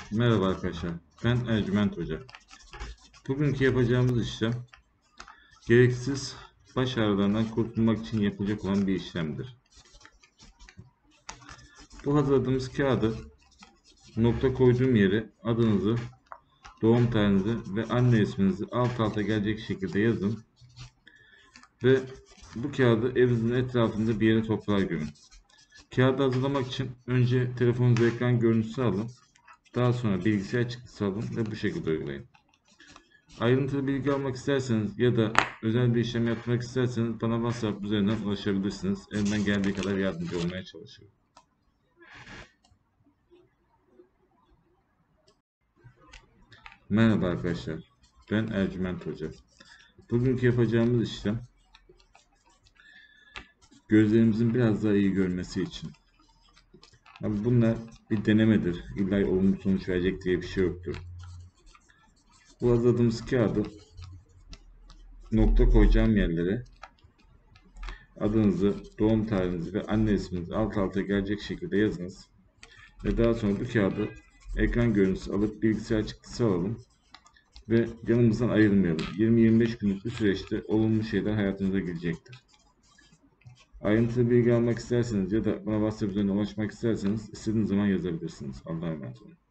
Merhaba arkadaşlar, ben Ercüment Hoca. Bugünkü yapacağımız işlem, gereksiz baş ağrılarından kurtulmak için yapılacak olan bir işlemdir. Bu hazırladığımız kağıdı nokta koyduğum yere adınızı, doğum tarihinizi ve anne isminizi alt alta gelecek şekilde yazın ve bu kağıdı evinizin etrafında bir yere toprağa gömün. Kağıdı hazırlamak için önce telefonunuzu ekran görüntüsü alın, daha sonra bilgisayar çıktısı alın ve bu şekilde uygulayın. Ayrıntılı bilgi almak isterseniz ya da özel bir işlem yapmak isterseniz bana WhatsApp üzerinden ulaşabilirsiniz. Elimden geldiği kadar yardımcı olmaya çalışıyorum. Merhaba arkadaşlar, ben Ercüment Hoca. Bugünkü yapacağımız işlem, gözlerimizin biraz daha iyi görmesi için. Abi bunlar bir denemedir. İlla olumlu sonuç verecek diye bir şey yoktur. Bu hazırladığımız kağıdı nokta koyacağım yerlere adınızı, doğum tarihinizi ve anne isminizi alt alta gelecek şekilde yazınız. Ve daha sonra bu kağıdı ekran görüntüsü alıp bilgisayar çıktısı alalım ve yanımızdan ayrılmayalım. 20-25 günlük bir süreçte olumlu şeyler hayatınıza girecektir. Ayrıntılı bilgi almak isterseniz ya da bana WhatsApp üzerinden ulaşmak isterseniz istediğiniz zaman yazabilirsiniz. Allah'a emanet olun.